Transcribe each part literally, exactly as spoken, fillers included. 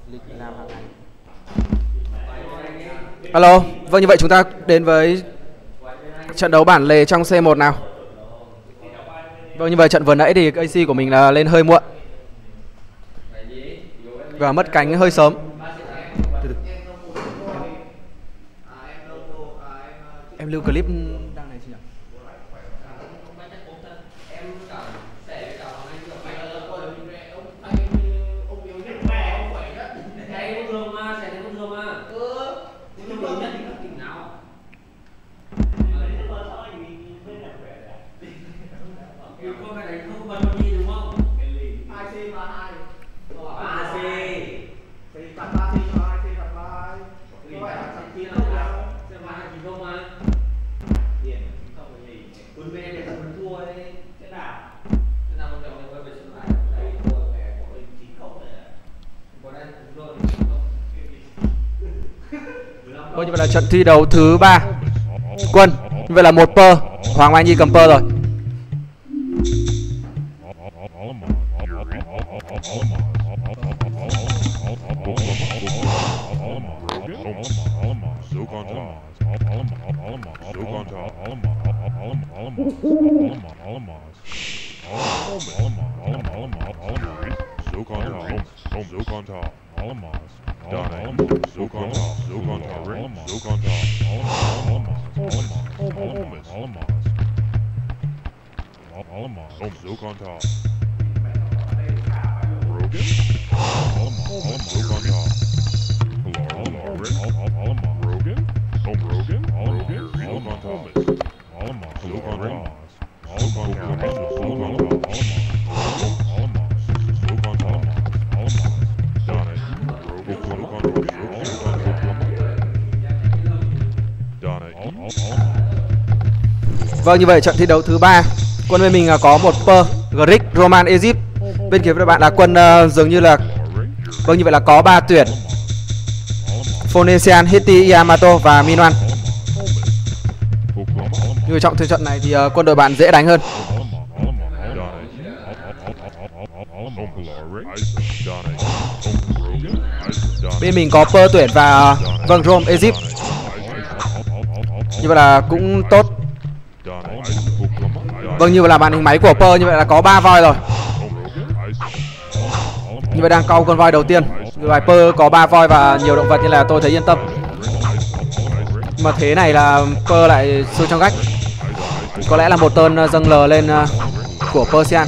Alo, vâng như vậy chúng ta đến với trận đấu bản lề trong C một nào. Vâng như vậy trận vừa nãy thì a xê của mình là lên hơi muộn và mất cánh hơi sớm. Em lưu clip đang này chị nhỉ? Vâng, như vậy là trận thi đấu thứ ba Quân. Như vậy là một pơ, Hoàng Mai Nhi cầm pơ rồi. Vâng như vậy trận thi đấu thứ ba Quân bên mình có một pơ Greek Roman Egypt. Bên kia với bạn là Quân uh, dường như là vâng như vậy là có ba tuyển Phoenician, Hittite, Yamato và Minoan. Như vậy trong thời trận này thì uh, quân đội bạn dễ đánh hơn. Bên mình có pơ tuyển và uh, vâng Rome Egypt. Như vậy là cũng tốt. Vâng như vậy là màn hình máy của pơ như vậy là có ba voi rồi. Như vậy đang cau con voi đầu tiên. Như vậy pơ có ba voi và nhiều động vật như là tôi thấy yên tâm. Mà thế này là pơ lại xuôi trong gách. Có lẽ là một tơn dâng lờ lên uh, của Persian.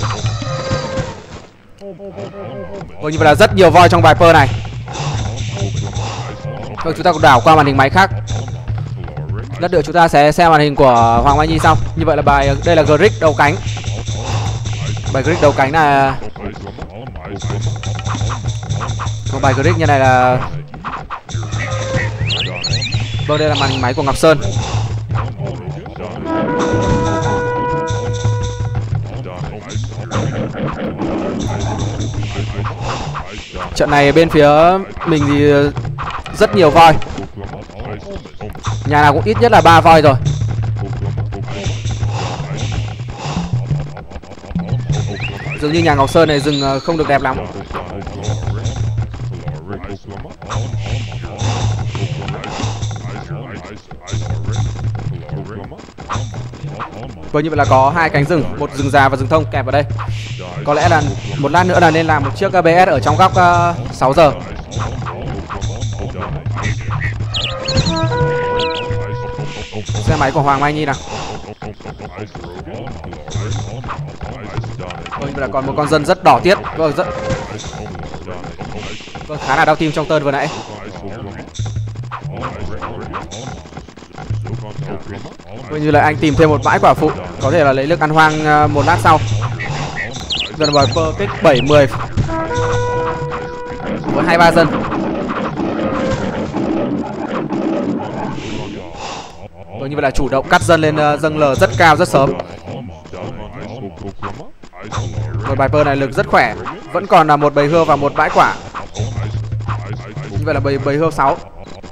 Vâng như vậy là rất nhiều voi trong bài pơ này. Vâng chúng ta cũng đảo qua màn hình máy khác. Lát nữa chúng ta sẽ xem màn hình của Hoàng Mai Nhi sau. Như vậy là bài đây là Greek đầu cánh. Bài Greek đầu cánh là còn bài Greek như này là vâng đây là màn hình máy của Ngọc Sơn. Trận này bên phía mình thì rất nhiều voi. Nhà nào cũng ít nhất là ba voi rồi. Dường như nhà Ngọc Sơn này rừng không được đẹp lắm. Vâng như vậy là có hai cánh rừng, một rừng già và rừng thông kẹp vào đây. Có lẽ là một lát nữa là nên làm một chiếc a bê ét ở trong góc uh, sáu giờ. Xe máy của Hoàng Mai Nhi nào. Vâng như vậy là còn một con dân rất đỏ tiết. Vâng rất vâng, khá là đau tim trong tơn vừa nãy. Vâng như là anh tìm thêm một bãi quả phụ, có thể là lấy lực ăn hoang uh, một lát sau. Dần vào pơ kích bảy mười với hai ba dân. Vâng như vậy là chủ động cắt dân lên uh, dâng lờ rất cao rất sớm. Một bài pơ này lực rất khỏe. Vẫn còn là một bầy hươu và một bãi quả. Như vậy là bầy bầy hươu sáu.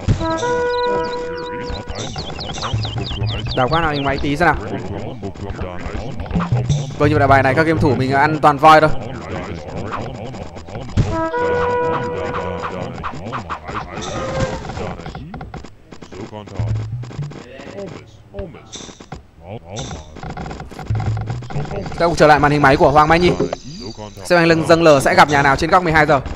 Đảo qua nào hình máy tí xem nào. Vâng như vậy là bài này các game thủ mình ăn toàn voi thôi. Các bạn trở lại màn hình máy của Hoàng Mai Nhi. Xem anh lưng dâng lờ sẽ gặp nhà nào trên góc mười hai giờ.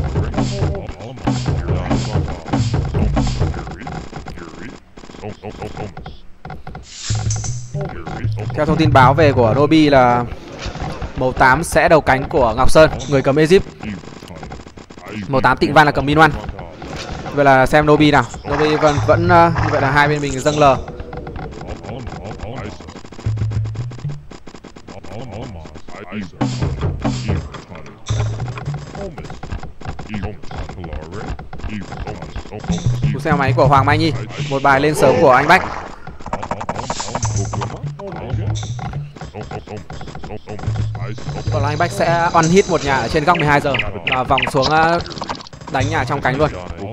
Theo thông tin báo về của Roby là màu tám sẽ đầu cánh của Ngọc Sơn, người cầm Egypt. Màu tám Tịnh Văn là cầm Min One. Vậy là xem Roby nào. Roby vẫn vẫn uh, như vậy là hai bên mình dâng lờ. Cú xe máy của Hoàng Mai Nhi. Một bài lên sớm của anh Bách. Còn là anh Bách sẽ on hit một nhà ở trên góc mười hai giờ và vòng xuống đánh nhà trong cánh luôn.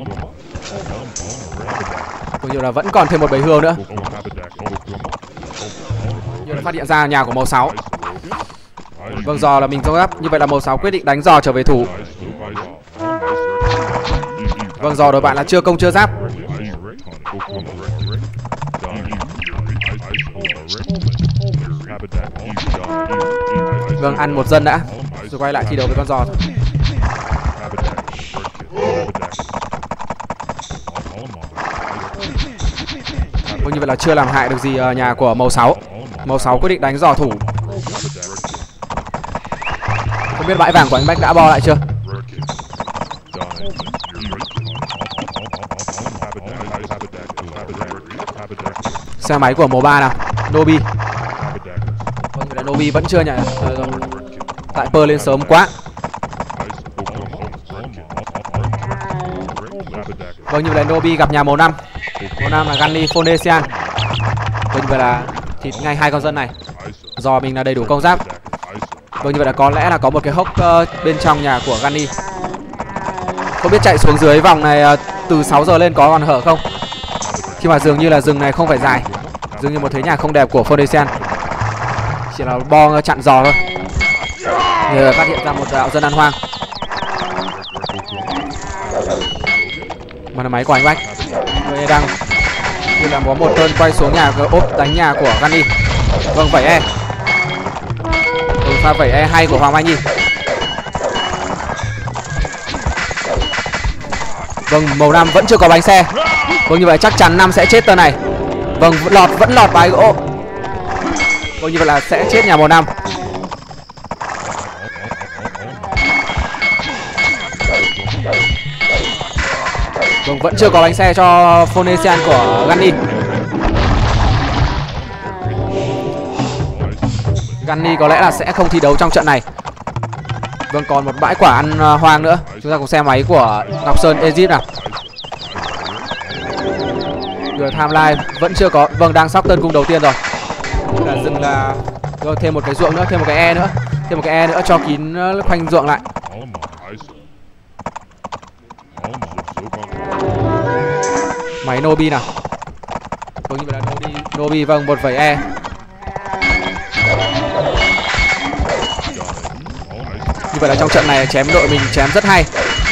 Cũng như là vẫn còn thêm một bầy hươu nữa. Như là phát hiện ra nhà của màu sáu. Vâng, giò là mình công gấp. Như vậy là màu sáu quyết định đánh giò trở về thủ. Vâng, giò đối bạn là chưa công chưa giáp. Vâng, ăn một dân đã rồi quay lại thi đấu với con giò thôi. Vâng, như vậy là chưa làm hại được gì nhà của màu sáu. Màu sáu quyết định đánh giò thủ. Không biết bãi vàng của anh Bách đã bo lại chưa? Xe máy của màu ba nào, Nobi. Vâng, như là Nobi vẫn chưa nhận uh, tại pơ lên sớm quá. Vâng, như vậy là Nobi gặp nhà màu năm. Màu năm là Gunny Phonesian. Vâng, như vậy là thịt ngay hai con dân này. Giò mình là đầy đủ công giáp. Vâng, như vậy là có lẽ là có một cái hốc uh, bên trong nhà của Gunny. Không biết chạy xuống dưới vòng này uh, từ sáu giờ lên có còn hở không? Khi mà dường như là rừng này không phải dài. Dường như một thế nhà không đẹp của Phonesian. Chỉ là bo chặn giò thôi. Thì phát hiện ra một đạo dân ăn hoang. Mà là máy của anh Bách. Người đang như là có một cơn quay xuống nhà ốp đánh nhà của Gunny. Vâng, vẩy e. Ừ, pha vẩy e hay của Hoàng Mai Nhi. Vâng, màu năm vẫn chưa có bánh xe. Vâng, như vậy chắc chắn năm sẽ chết tờ này. Vâng, lọt vẫn lọt bài gỗ. Vâng, như vậy là sẽ chết nhà màu năm. Vâng, vẫn chưa có bánh xe cho Phonesian của Gunny. Gunny có lẽ là sẽ không thi đấu trong trận này. Vâng, còn một bãi quả ăn hoang nữa. Chúng ta cùng xem máy của Ngọc Sơn Egypt nào. Rồi timeline vẫn chưa có. Vâng, đang sóc tân cung đầu tiên rồi. Là dừng là rồi thêm một cái ruộng nữa, thêm một cái e nữa, thêm một cái e nữa cho kín khoanh ruộng lại. Máy Nobi nào. Vâng, như vậy là Nobi, Nobi vâng, một vẩy e. Như vậy là trong trận này chém đội mình chém rất hay.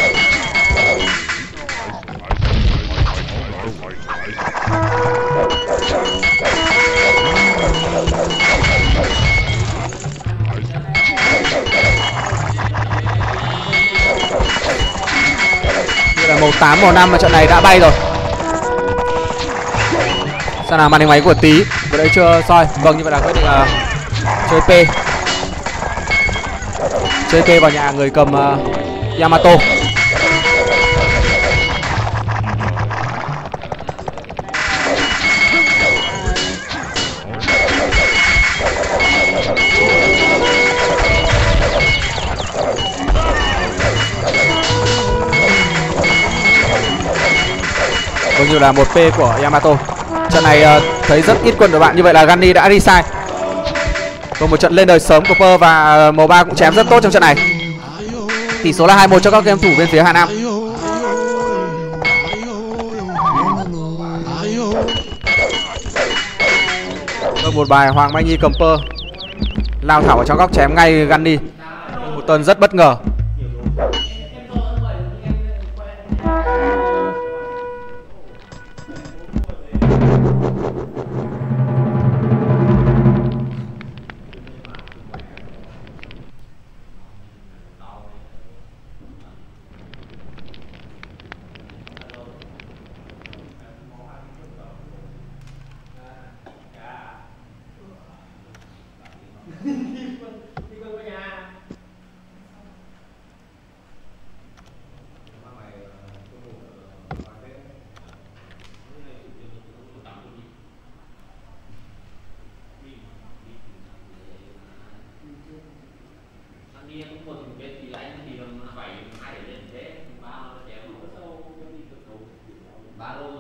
Như là màu tám, màu năm mà trận này đã bay rồi. Sao nào màn hình máy của Tí vừa đấy chưa soi. Vâng, như vậy là quyết định uh, chơi P. Chơi P vào nhà người cầm uh, Yamato. Vâng, như là một P của Yamato. Trận này uh, thấy rất ít quân của bạn. Như vậy là Gunny đã resign. Còn một trận lên đời sớm của Pơ và màu ba cũng chém rất tốt trong trận này. Tỷ số là hai một cho các game thủ bên phía Hà Nam. Vâng, một bài Hoàng Mai Nhi cầm Pơ lao thẳng vào trong góc chém ngay Gunny. Một tên rất bất ngờ. ba lô